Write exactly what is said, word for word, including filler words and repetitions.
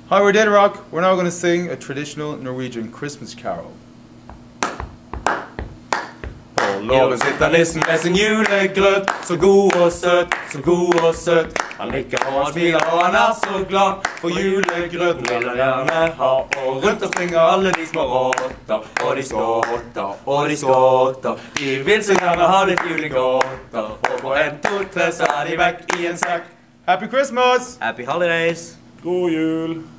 Hi, we're Datarock. We're now going to sing a traditional Norwegian Christmas carol. På låven sitter nissen med sin julegrøt, så god og søt, så god og søt. Han nikker og han smiler og han er så glad, for julegrøten vil han gjerne ha. Og rundt og springer alle de små råtter, og de skåtter, og de skåtter. De vil så gjerne ha litt julegodter, og på en, to, tre så er de vekk i en sekk. Happy Christmas! Happy holidays! God jul!